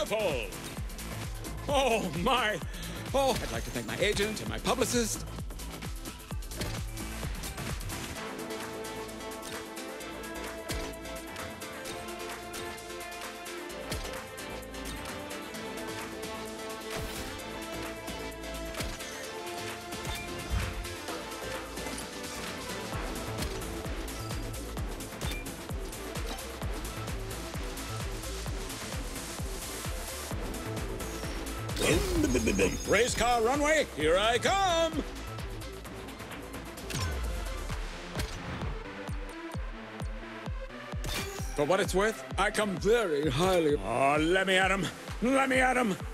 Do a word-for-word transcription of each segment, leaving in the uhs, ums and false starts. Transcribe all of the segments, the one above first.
Wonderful! Oh, my. Oh, I'd like to thank my agent and my publicist. Race car runway, here I come! For what it's worth, I come very highly. Oh, let me at him! Let me at him!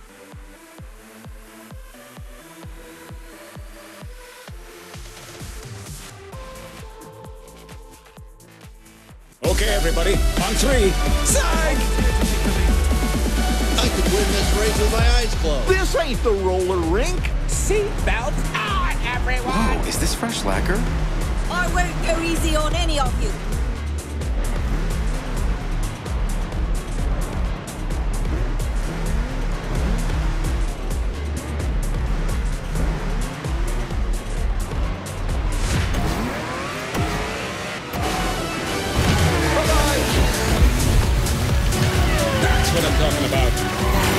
Okay, everybody, on three. Psych! I could win this race with my eyes closed. This ain't the roller rink. Seatbelts on, everyone! Whoa, is this fresh lacquer? I won't go easy on any of you. That's what I'm talking about.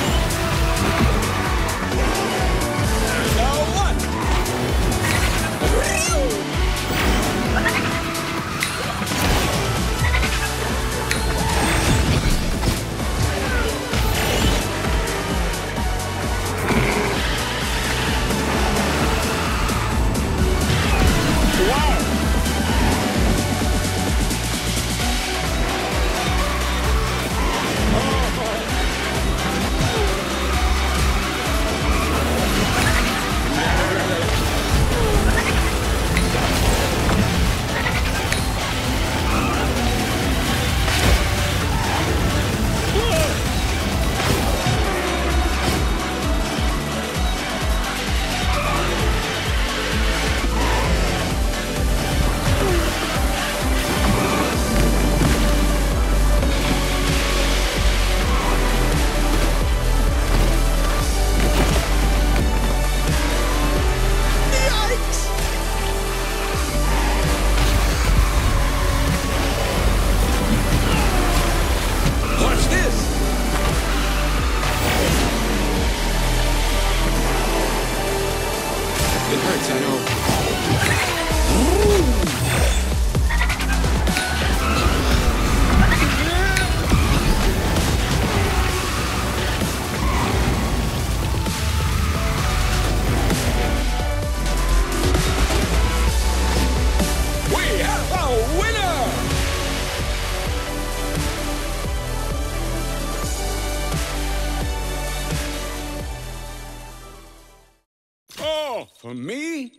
For me?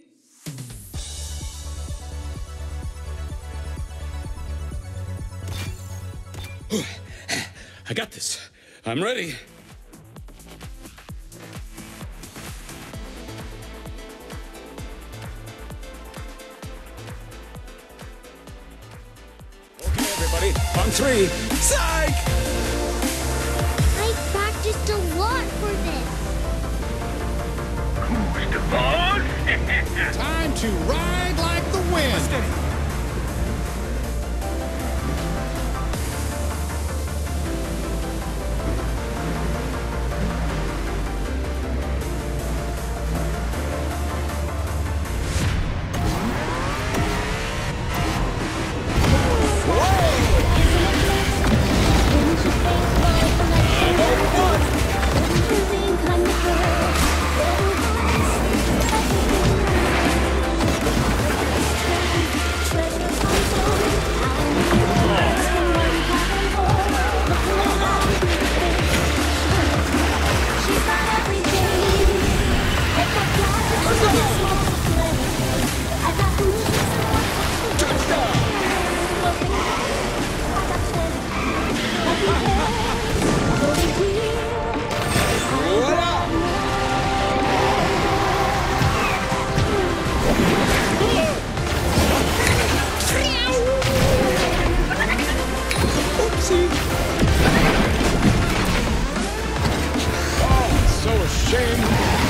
I got this. I'm ready. Okay, everybody, on three. Psych! I practiced a lot for this. Time to ride like the wind. shame.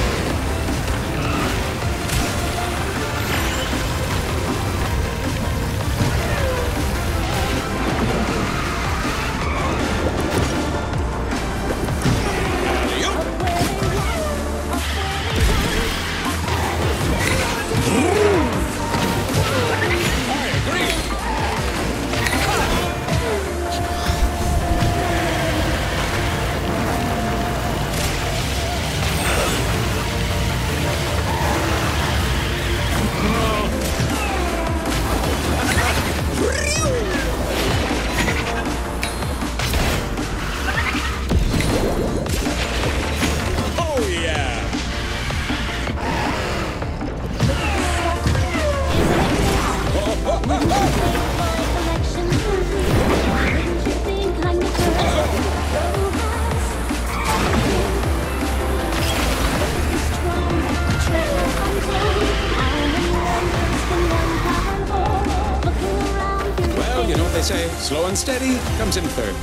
Say slow and steady comes in third.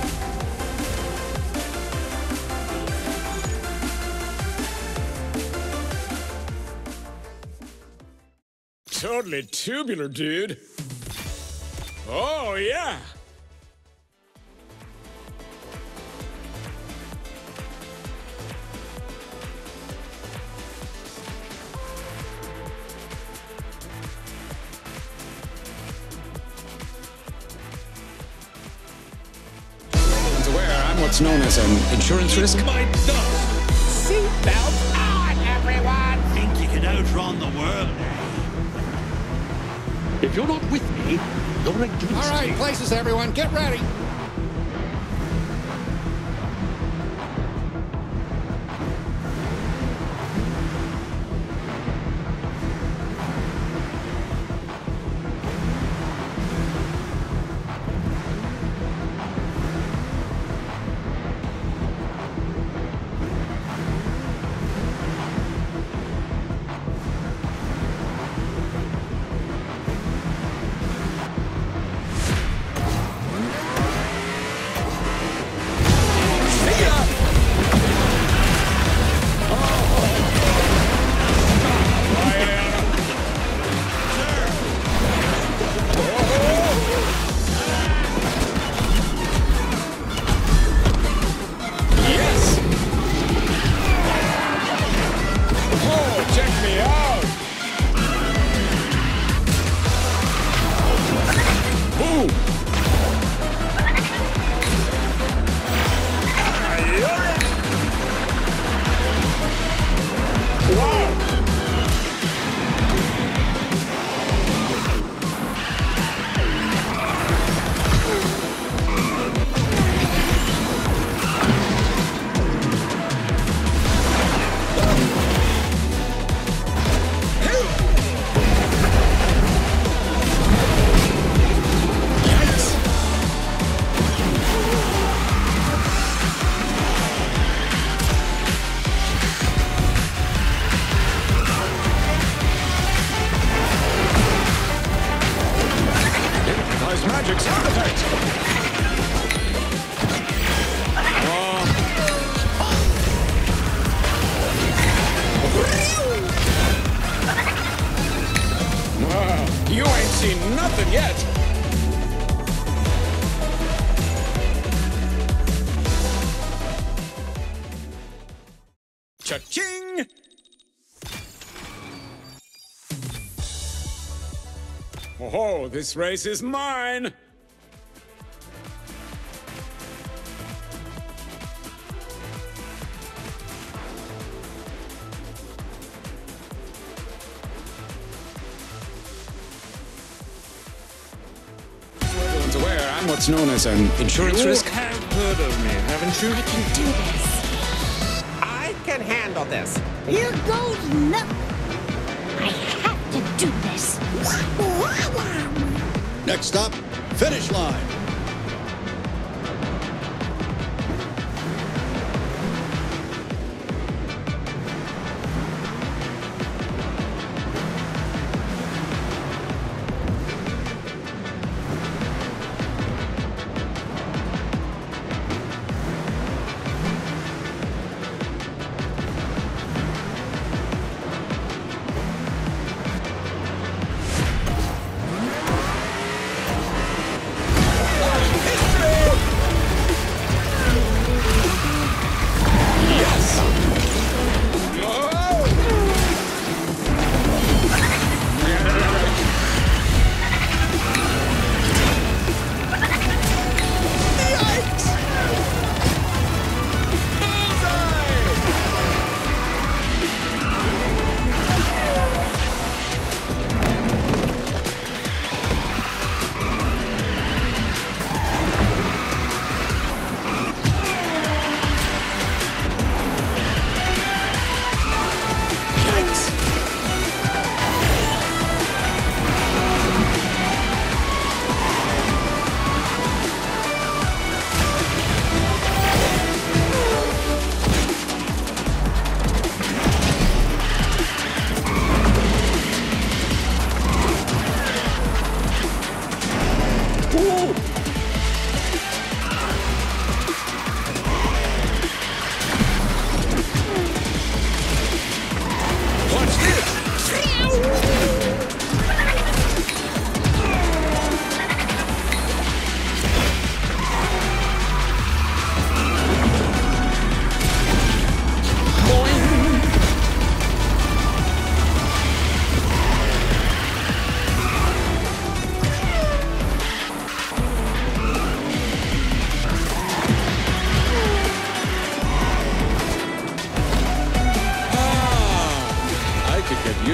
Totally tubular, dude. Oh, yeah. What's known as an insurance risk. Seatbelts on, everyone! Think you can outrun the world? If you're not with me, you're against me. All right, places, everyone. Get ready. Magic sound effects. Wow, you ain't seen nothing yet. Cha-ching! Oh, this race is mine! Everyone's aware I'm what's known as an insurance You risk. have heard of me, haven't you? I can do this. I can handle this. Here goes nothing. I have to do this. Next stop, finish line.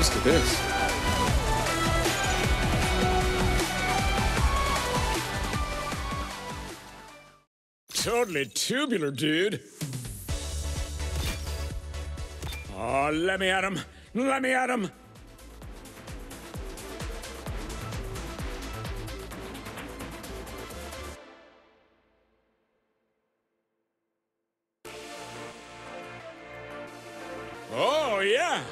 used to this. Totally tubular, dude. Oh, let me at him. Let me at him. Oh, yeah.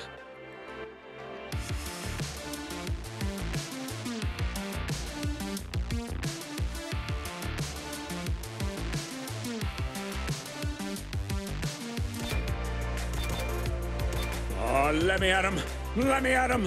Oh, let me at him. Let me at him.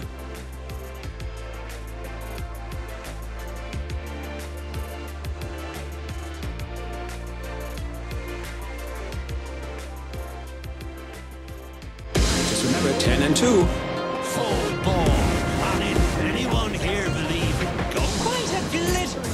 Just remember ten and two. Full ball. And if anyone here believe it, go. Quite a glittering.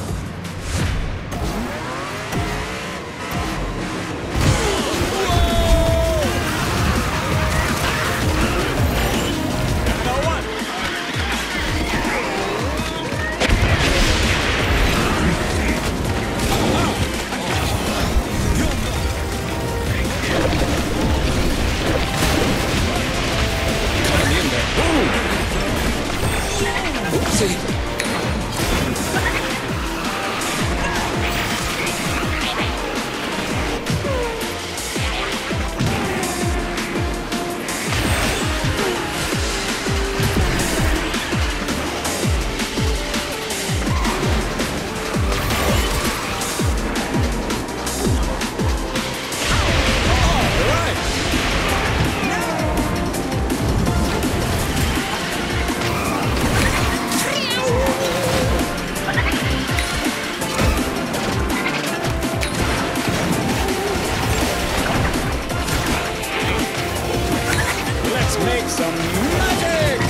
Some magic!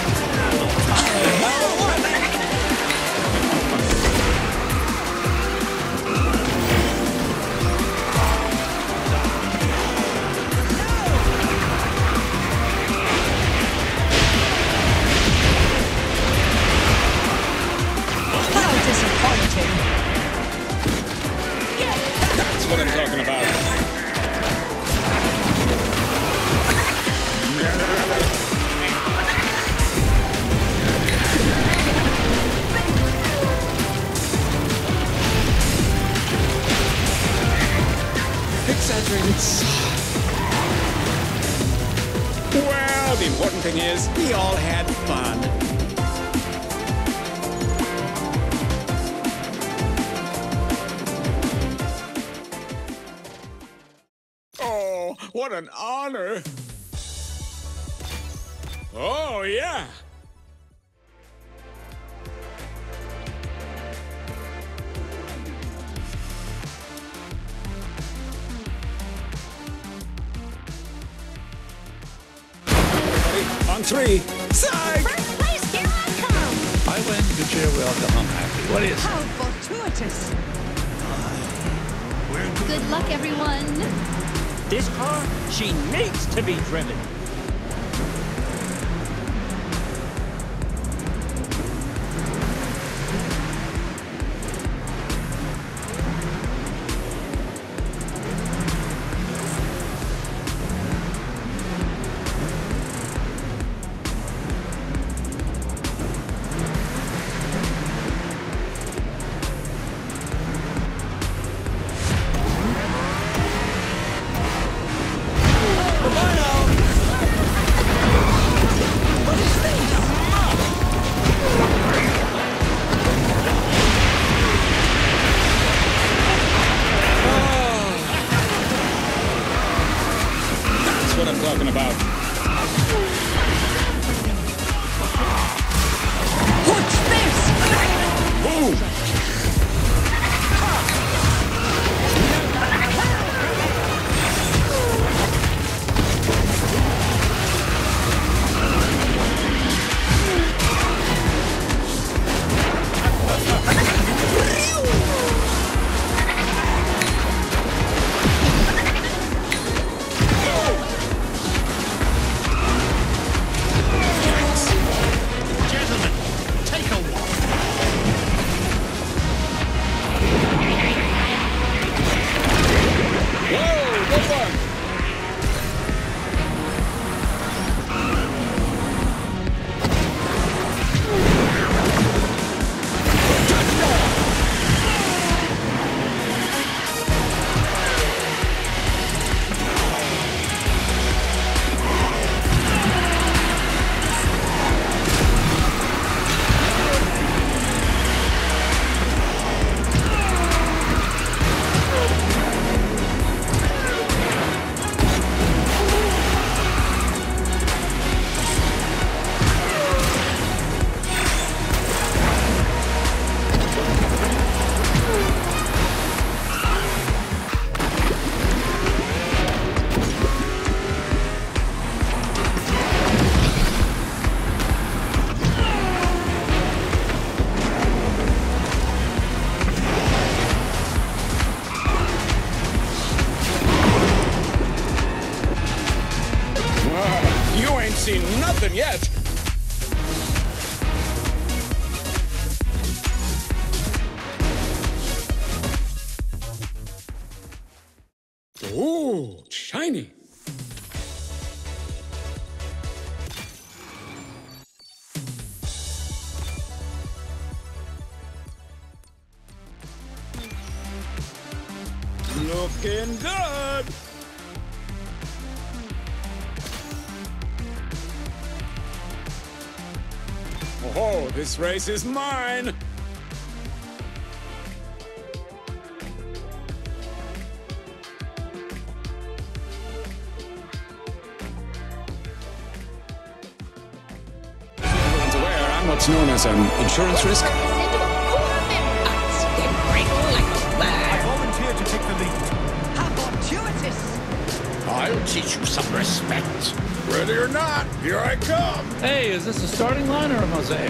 How disappointing. That's what I'm talking about. Exaggerated. Well, the important thing is we all had fun. Oh, what an honor. Oh, yeah. On three. Psych! First place, here I come. I went to cheer welcome. I'm happy. What is? How fortuitous. Good luck, everyone. This car, she needs to be driven. What I'm talking about. What's this? Boom! seen nothing yet. Ooh, shiny. Looking good. Oh, this race is mine. Everyone's aware I'm what's known as an insurance risk. I volunteer to take the lead. How fortuitous! I'll teach you some respect. Ready or not, here I come. Hey, is this a starting line or a mosaic?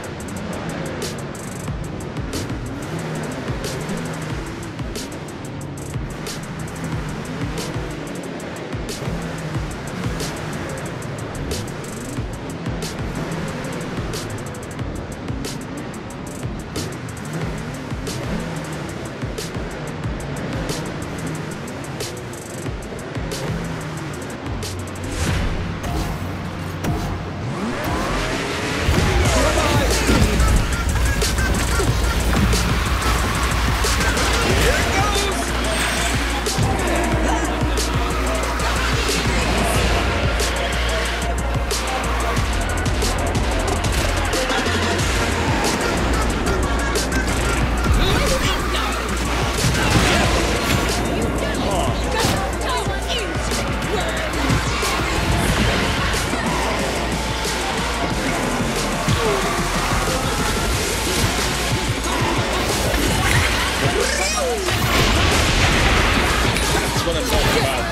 That's what it's all about.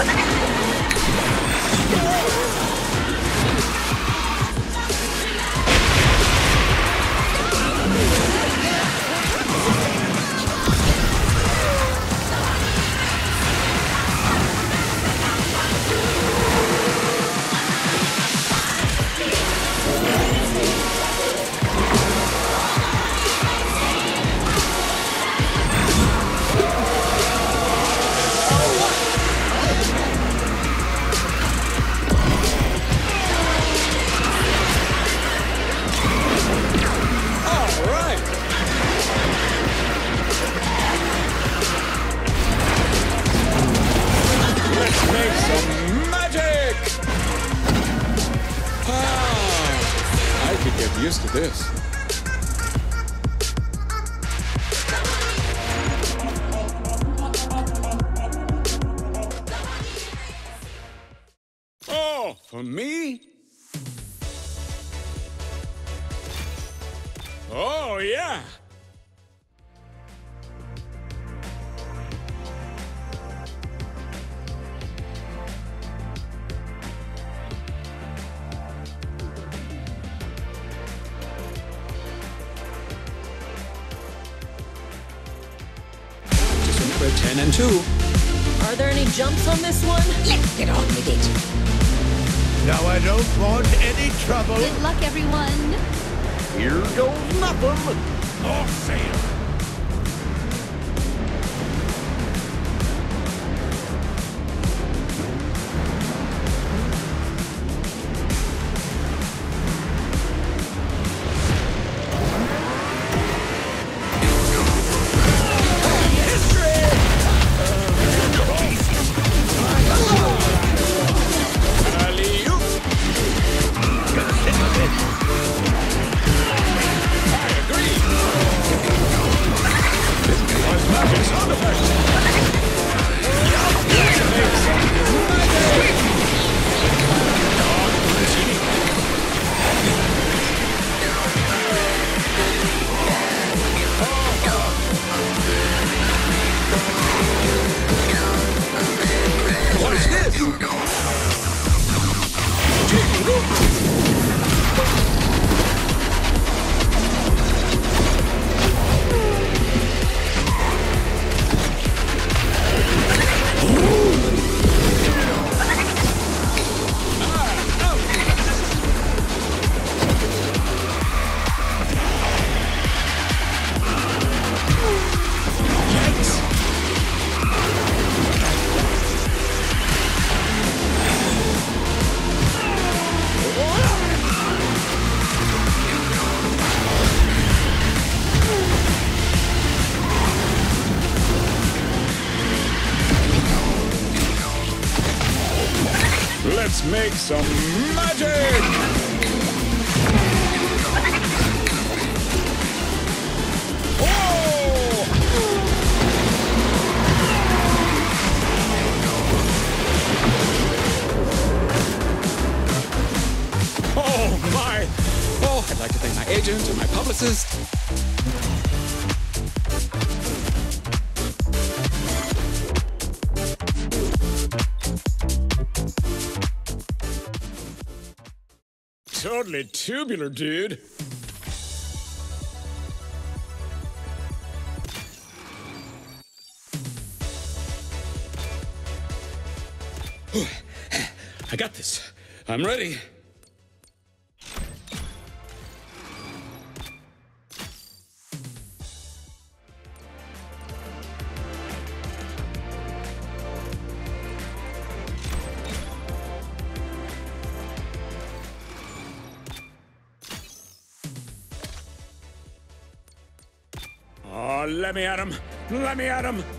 Used to this. Oh, for me? Oh, yeah. ten and two. Are there any jumps on this one? Let's get on with it. Now I don't want any trouble. Good luck, everyone. Here goes nothing. Off sail. I agree. Let's make some magic! Oh, my! Oh, I'd like to thank my agent and my publicist. Totally tubular, dude. I got this. I'm ready. Oh, let me at him. Let me at him.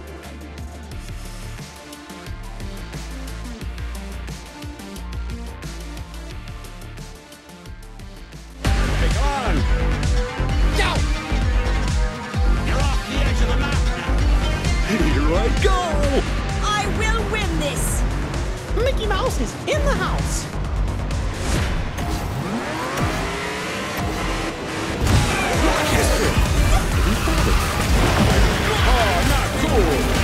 Hey, come on. Go! You're off the edge of the map now. Here I go. I will win this! Mickey Mouse is in the house. Oh, not cool.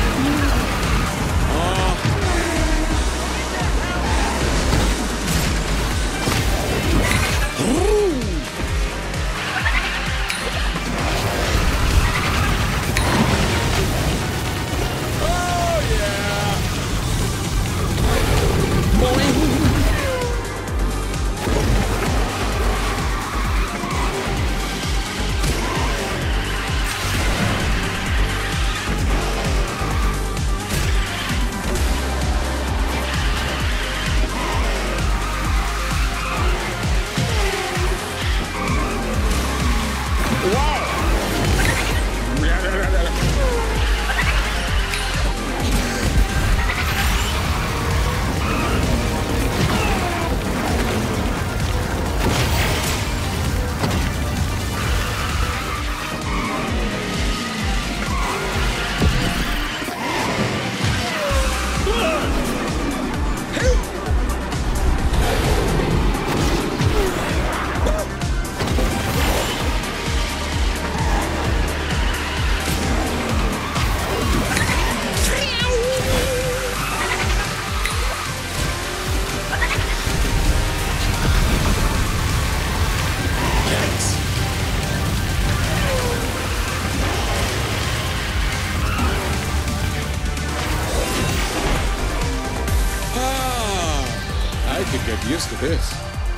I could get used to this.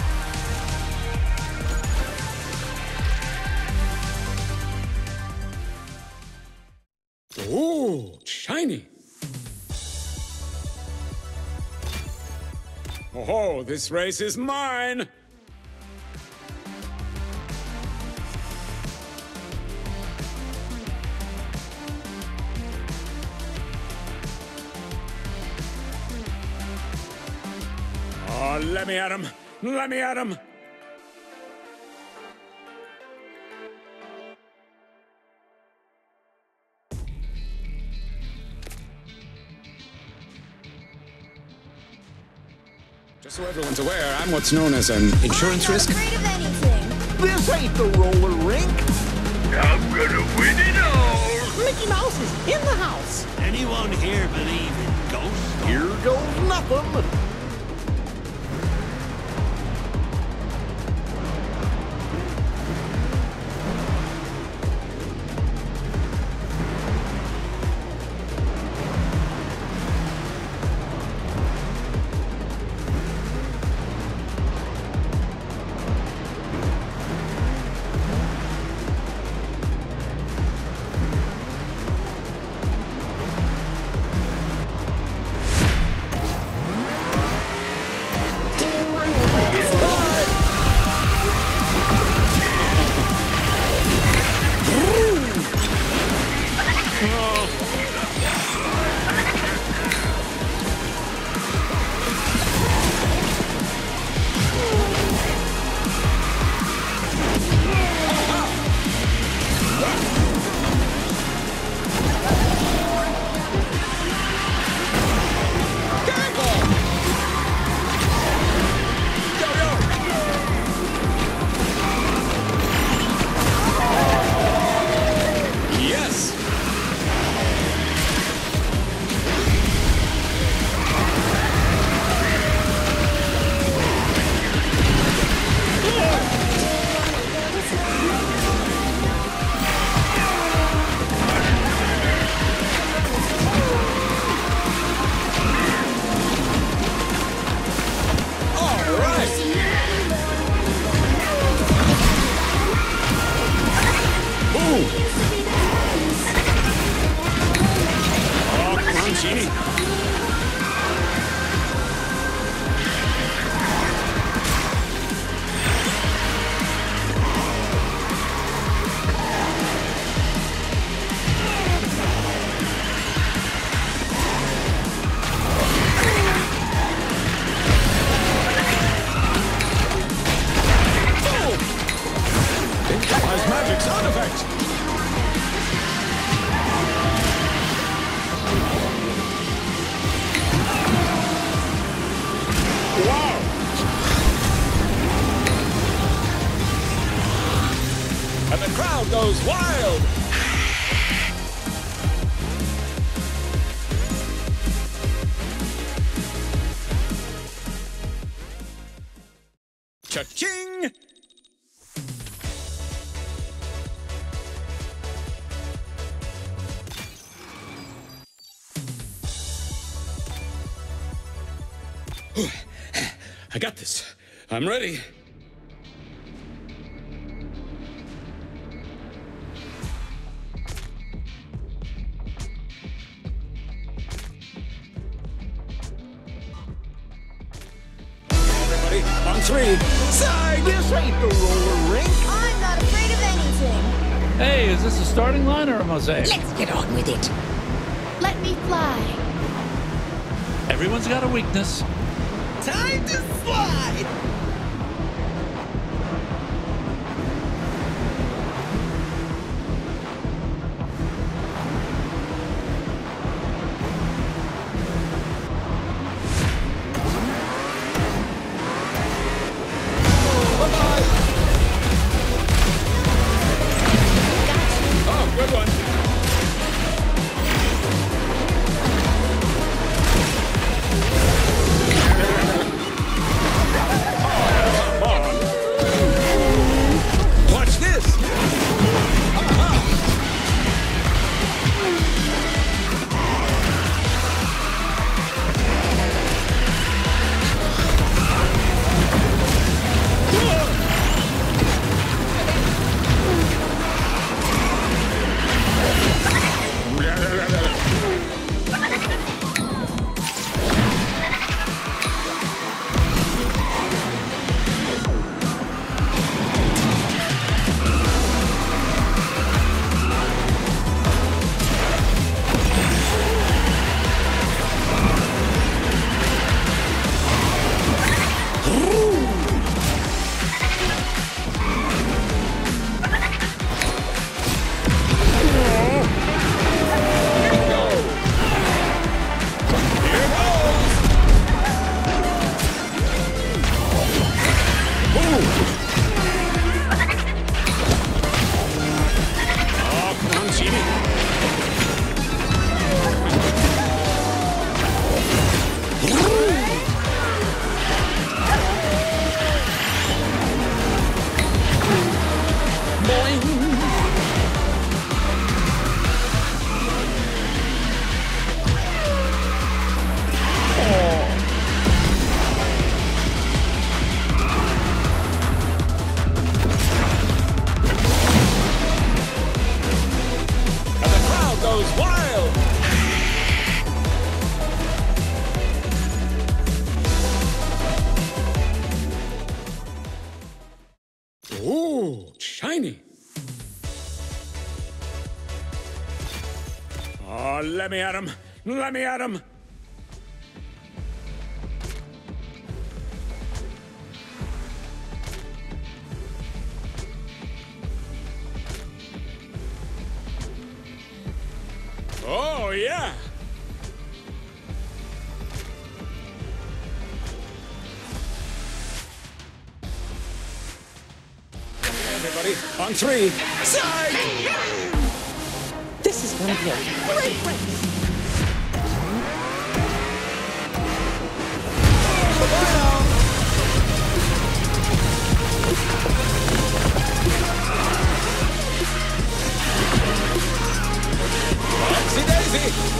Ooh, shiny. Oh, this race is mine. Oh, let me at him. Let me at him. Just so everyone's aware, I'm what's known as an insurance risk. I'm not afraid of anything. This ain't the roller rink. I'm gonna win it all. Mickey Mouse is in the house. Anyone here believe in ghosts? Here goes nothing. Genie. Magic sound effect! Wow! And the crowd goes wild! Cha-ching! I got this. I'm ready. Everybody, on three. Side! This ain't the roller rink. I'm not afraid of anything. Hey, is this a starting line or a mosaic? Let's get on with it. Let me fly. Everyone's got a weakness. Time to slide. Oh, good one. Watch this! Ooh, shiny. Oh, let me at him. Let me at him. Oh, yeah. Everybody, on three. Side! This is gonna be a great race. Oopsie daisy!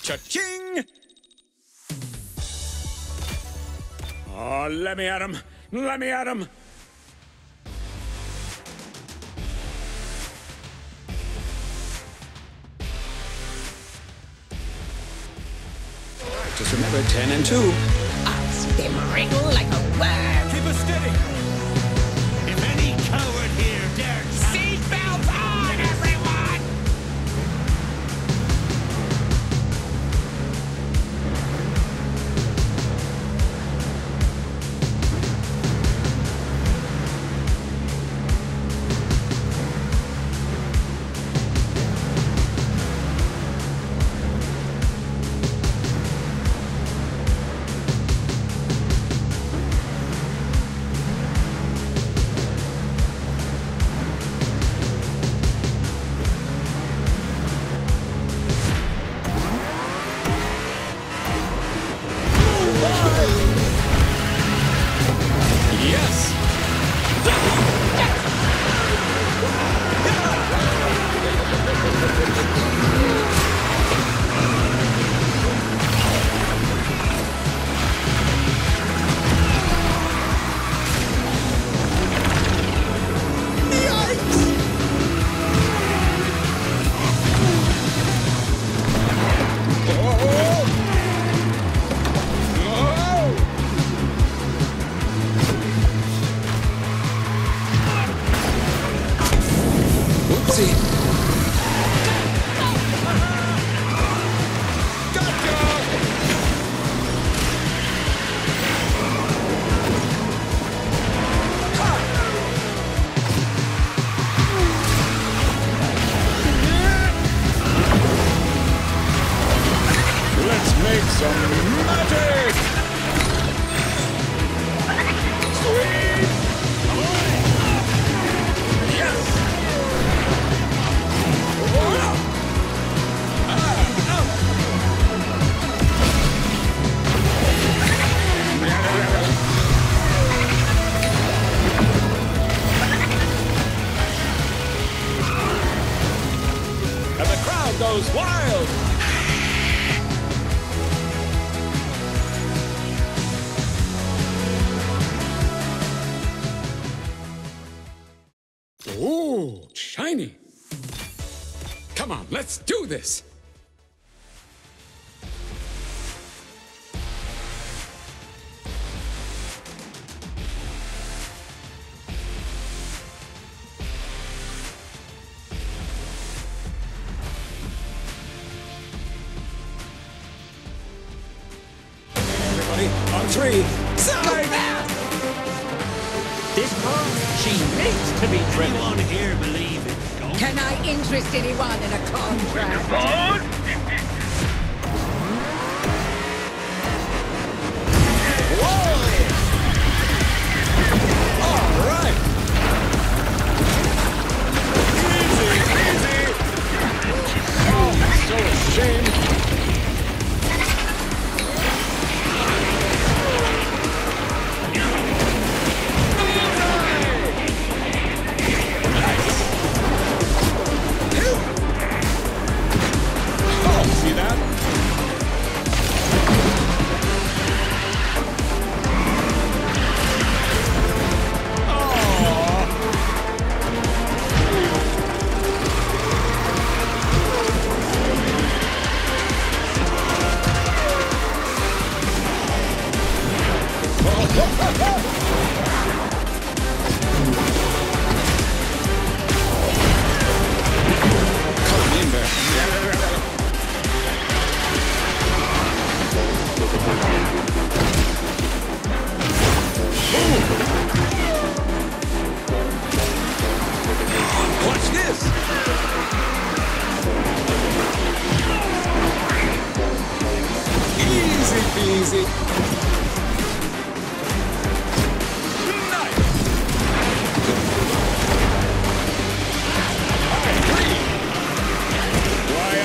Cha-ching! Oh, let me at him. Let me at him. Just remember ten and two. I'll skim wriggle like a worm. Keep us steady. If any coward here dare Seatbelts on, everyone! Yes! Oopsie. Let's make some magic! Sweet! Yes! And the crowd goes wild. Ooh, shiny. Come on, let's do this. Everybody on three. This car, she makes to be driven. anyone here believe in ghosts? Can I interest anyone in a contract? Bond? All right. Easy, easy. Oh, so ashamed. See that? Come in there. Watch this! Easy peasy. Nice. I agree. Why,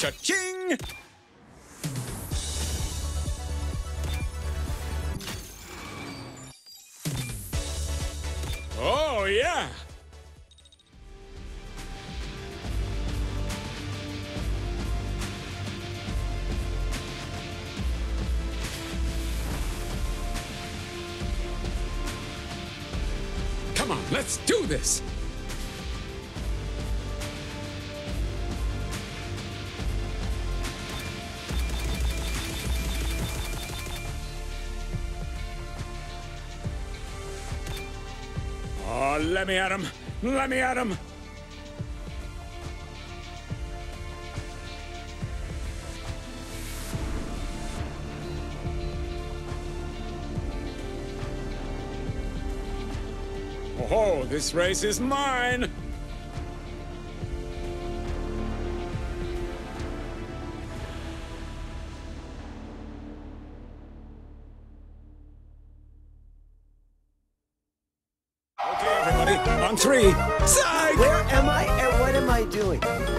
Cha-ching! Oh, yeah! Come on, let's do this! Oh, let me at him! Let me at him! Oh, this race is mine! Okay, everybody, on three. Psych! Where am I and what am I doing?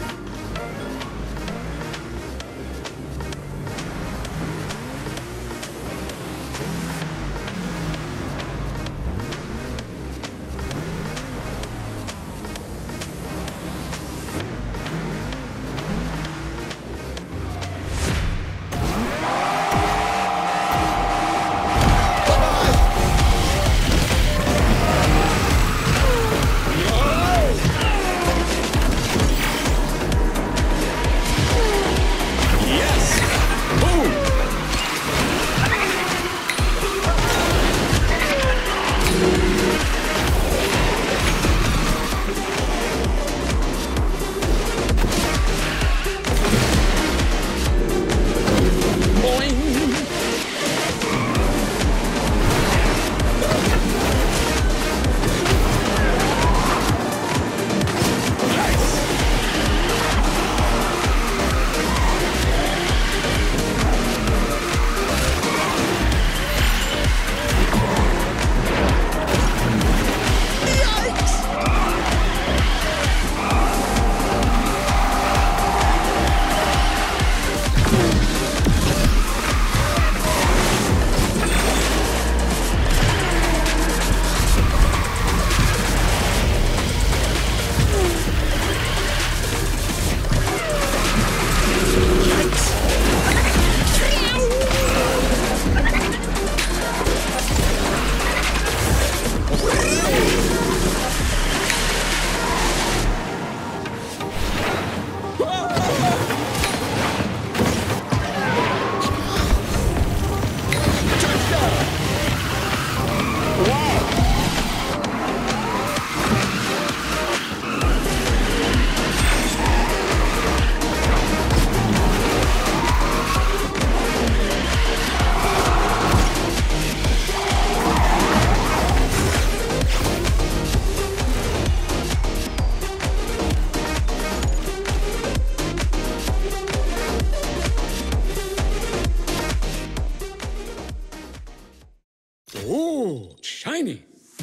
Ooh, shiny.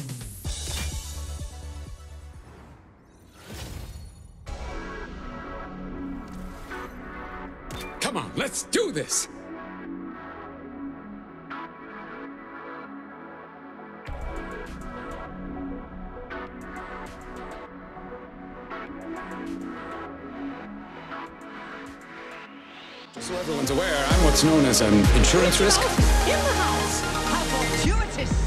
Come on, let's do this. So everyone's aware, I'm what's known as an insurance risk. In the house! How fortuitous!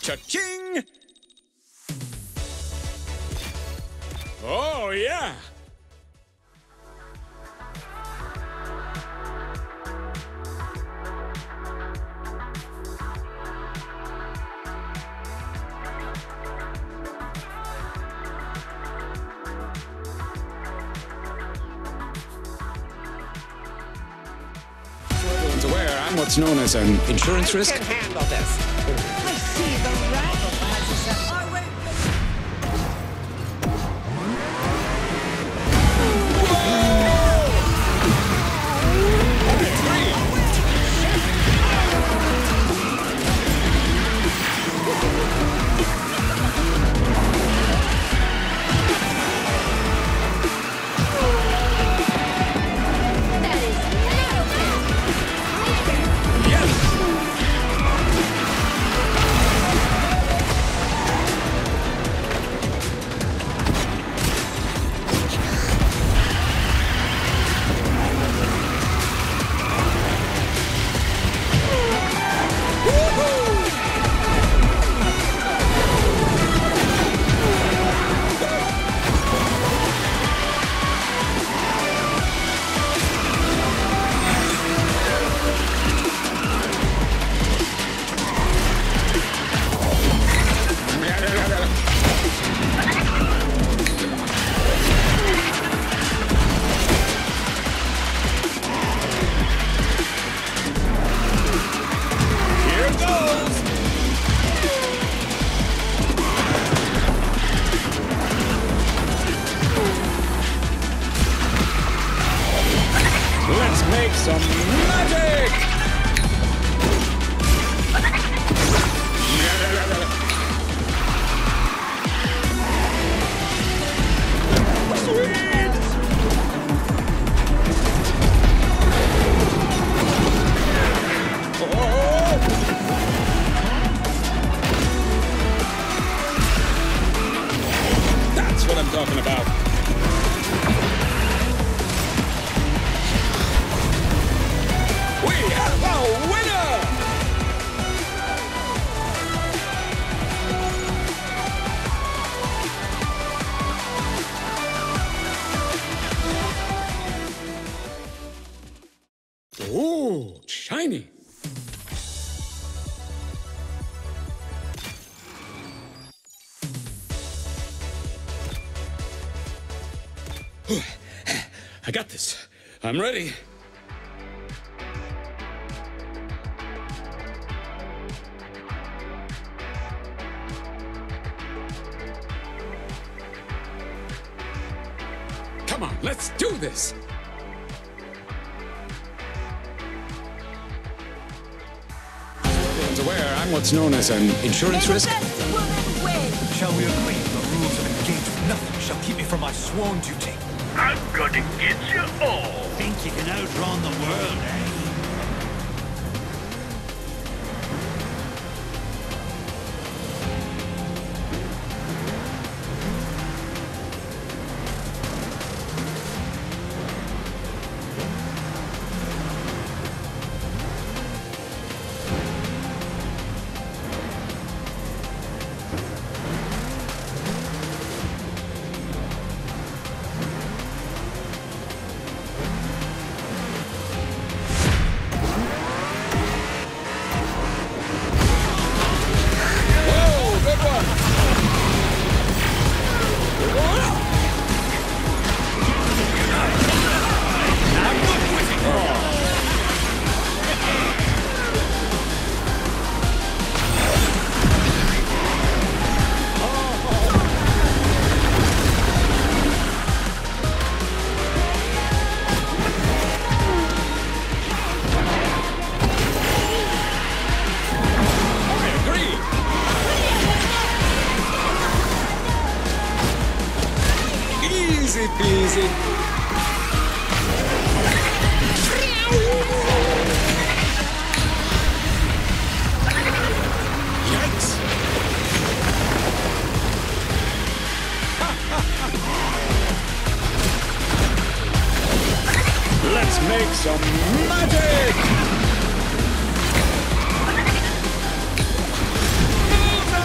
Cha-ching! Oh, yeah! Everyone's aware I'm what's known as an insurance risk. I can handle this. I see the rabble has us at... Oh, wait. Let's make some magic! That's what I'm talking about. We have a winner! Ooh, shiny. I got this. I'm ready. Come on, let's do this! Everyone's aware I'm what's known as an insurance risk. Shall we agree the rules of engagement? Nothing shall keep me from my sworn duty. I'm gonna get you all! Think you can outrun the world, eh? Easy peasy. Yikes. Let's make some magic! Move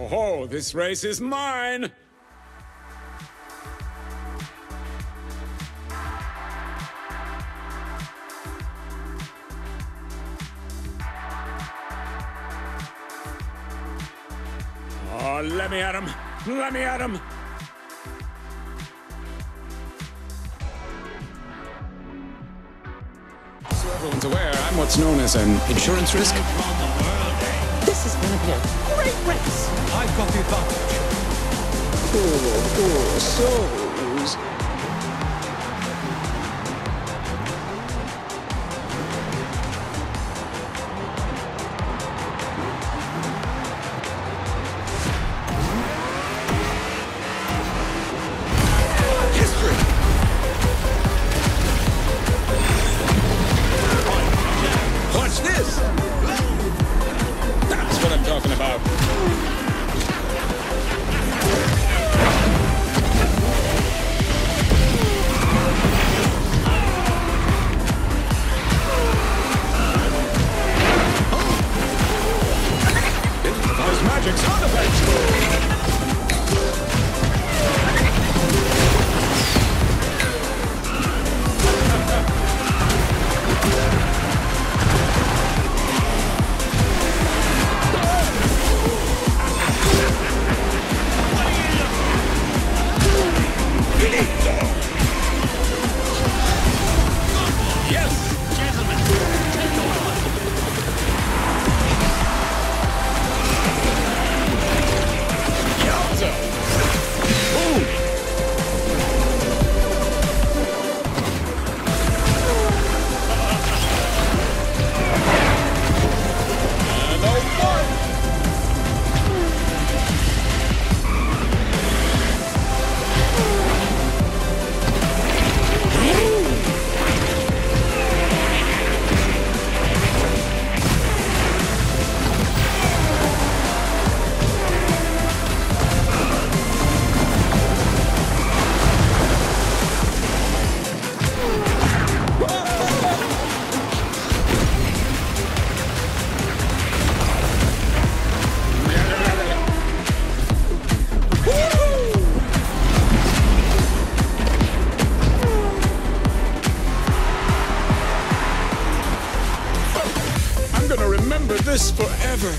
Oh, this race is mine! Oh, let me at him! Let me at him! So everyone's aware, I'm what's known as an insurance risk. This is gonna be a great race. I've got the advantage. Poor, poor souls. Watch this! That's what I'm talking about. Improvise magic sound effects! Remember this forever.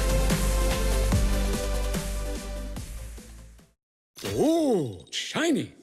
Ooh, shiny.